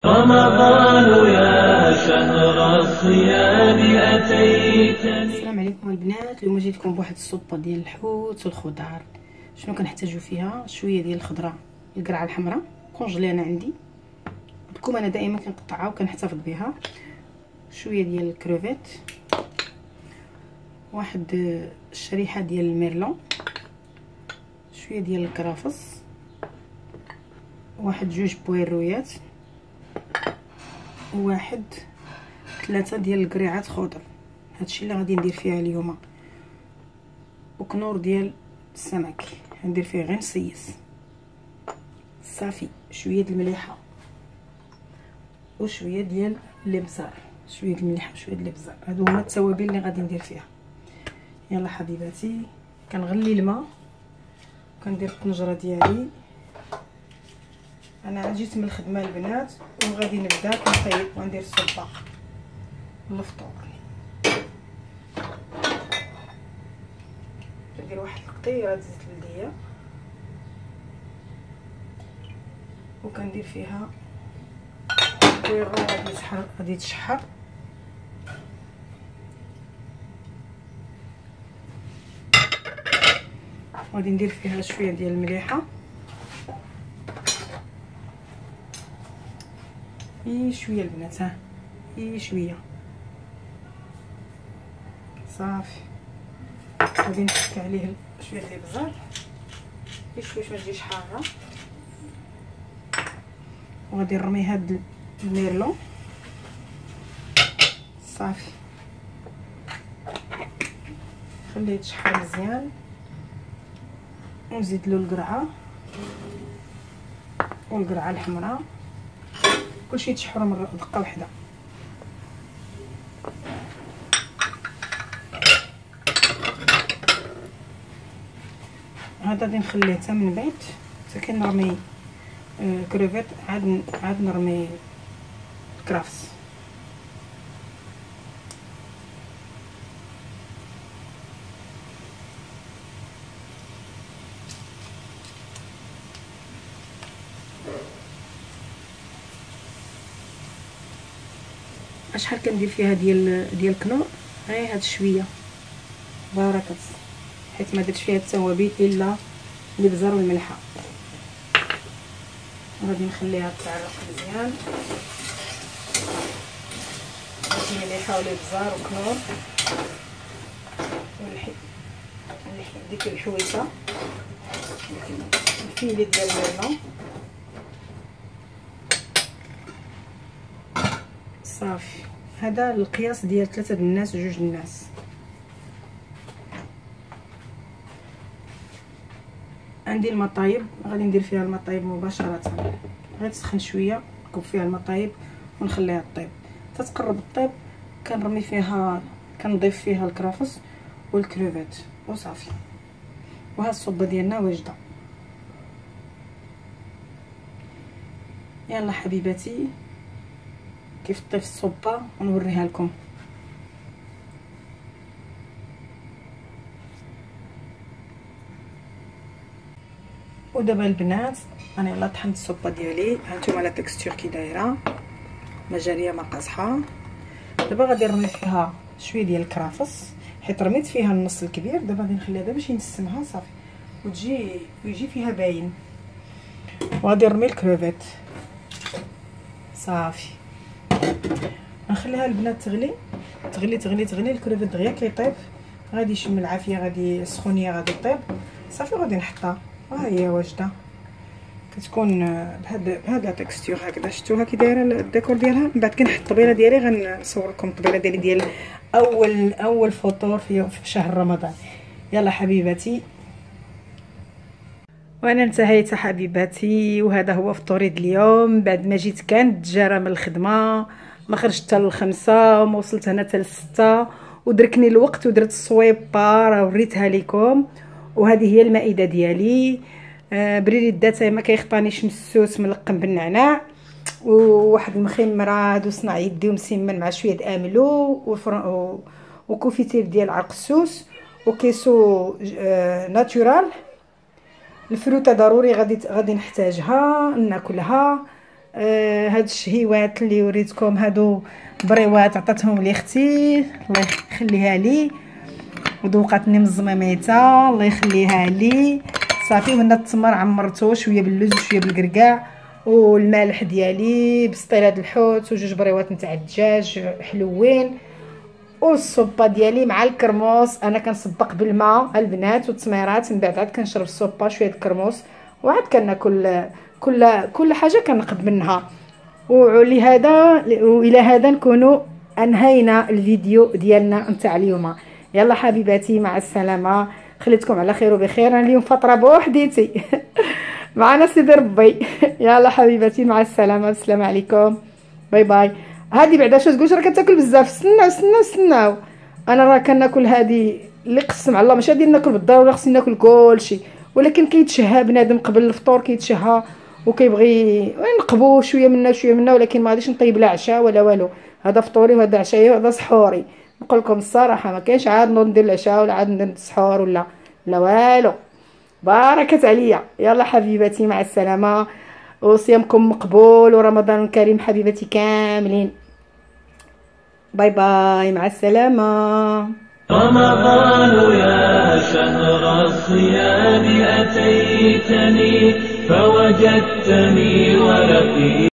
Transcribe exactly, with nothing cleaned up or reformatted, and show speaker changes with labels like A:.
A: رمضان يا شهر الصيام أتيت.
B: السلام عليكم البنات. اليوم جيتكم بواحد الصوبه ديال الحوت والخضار. شنو كنحتاجو فيها؟ شويه ديال الخضره، القرعه الحمراء كونجلينا عندي لكم انا دائما كنقطعها وكنحتفظ بها، شويه ديال الكروفيت، واحد الشريحه ديال الميرلون، شويه ديال الكرافس، واحد جوج بويرويات، وواحد ثلاثه ديال القريعات خضر. هادشي اللي غادي ندير فيها اليوم. وكنور ديال السمك غندير فيه غير نصيص صافي، شويه د المليحه وشويه ديال الابزار، شويه د المليحه وشويه د الابزار. هادو هما التوابل اللي غادي ندير فيها. يلا حبيباتي، كنغلي الماء وكندير الطنجره ديالي. انا عاد جيت من الخدمه البنات وغادي نبدا كنطيب وندير الصبه للفطور. ندير واحد القطيره زيت البلديه وكندير فيها بويرو غادي يتحر غادي يتشحر. غادي ندير فيها شويه ديال المليحه، اي شويه البنات، ها اي شويه صافي. غادي نحك عليه شويه ديال الابزار بشويش ما تجيش حاره، وغادي نرمي هاد الميرلون صافي، خليه يتشحر مزيان ونزيد له القرعه والقرعه الحمراء، كلشي يتشحروا مره دقه واحده. هذا غادي نخليه حتى من بعد حتى كنرمي آه كروفيت، عاد عاد نرمي الكرافس. شحال كندير فيها ديال ديال الكنور؟ غير هاد شويه بركه، حيت ما درتش فيها التوابل الا الابزار والملحه. غادي نخليها تعرق مزيان، المليحه والابزار والكنور والحي ديك الحويصه الفيلي ديال الميرلون صافي. هذا القياس ديال ثلاثه الناس وجوج الناس. عندي المطايب غادي ندير فيها المطايب مباشره، غير تسخن شويه نكب فيها المطايب ونخليها طيب. تتقرب الطيب كنرمي فيها كنضيف فيها الكرافس والكروفيت وصافي. وها الصوبه ديالنا واجده. يلا حبيباتي كيف طيف الصوبه ونوريها لكم. ودابا البنات انا يلا طحنت الصوبه ديالي، هانتوما لا تكستور كي دايره، ما جاريه ما قاصحه. دابا غادي نرمي فيها شويه ديال الكرافس حيت رميت فيها النص الكبير. دابا غادي نخليها دابا باش ينسمها صافي وتجي ويجي فيها باين. وغادي نرمي الكروفيت صافي. نخليها البنات تغلي تغلي تغلي تغلي الكروفيت دغيا كيطيب، غادي يشم العافيه، غادي سخونيه غادي طيب صافي. غادي نحطها، ها هي واجده، كتكون بهاد بهاد لا تكستور هكذا. شفتوها كي دايره الديكور ديالها. من بعد كنحط الطبيله ديالي، غنصور لكم الطبيله ديالي ديال اول اول فطور في شهر رمضان. يلا حبيباتي، وانا انتهيت حبيباتي، وهذا هو فطوري اليوم. بعد ما جيت كانت جاره من الخدمه، ما خرجت حتى للخمسة وما وصلت هنا حتى للستة، ودركني الوقت ودرت الصويبه راه وريتها لكم. وهذه هي المائده ديالي. آه بريري الداتاي ما كيخطانيش مسوس ملقم بالنعناع، وواحد المخمره هادو صنع يدي ومسمن مع شويه د املو وفر... وكوفيتير ديال عرق السوس وكيسو آه ناتورال. الفروته ضروري غادي غادي نحتاجها ناكلها. آه هاد الشهيوات اللي وريتكم، هادو بريوات عطاتهم لي اختي الله يخليها لي، وذوقاتني من الزماميته الله يخليها لي. صافي وهنا التمر عمرته شويه باللوز وشويه بالكركاع والمالح ديالي بسطيله الحوت وجوج بريوات نتاع الدجاج حلوين، والصوبه ديالي مع الكرموس. انا كنسبق بالماء البنات والتميرات، من بعد عاد كنشرب الصوبه شويه الكرموس، وعاد كناكل كل كل حاجه كنقب منها. ولهذا والى هذا نكونوا انهينا الفيديو ديالنا نتاع اليوم. يلا حبيباتي مع السلامه، خليتكم على خير وبخير. انا اليوم فطره بوحديتي معنا سيدي ربي. يلا حبيباتي مع السلامه، السلام عليكم، باي باي. هادي بعدا شو تقولش راه كتاكل بزاف، استناو استناو استناو. انا راه كناكل هادي اللي قسم على الله، ماشي غادي ناكل بالضروره خصني ناكل كلشي، ولكن كيتشهى بنادم قبل الفطور كيتشهى وكيبغي نقبو شويه منا شويه منا، ولكن ما غاديش نطيب لا عشاء ولا والو. هذا فطوري وهذا عشايا وهذا سحوري. نقول لكم الصراحه ما كاينش عاد نوض ندير العشاء ولا عاد ندير السحور ولا لا والو. باركت عليا. يلا حبيباتي مع السلامه، وصيامكم مقبول ورمضان كريم حبيباتي كاملين. باي باي مع السلامه.
A: رمضان يا شهر الصيام أتيتني فوجدتني ولقيت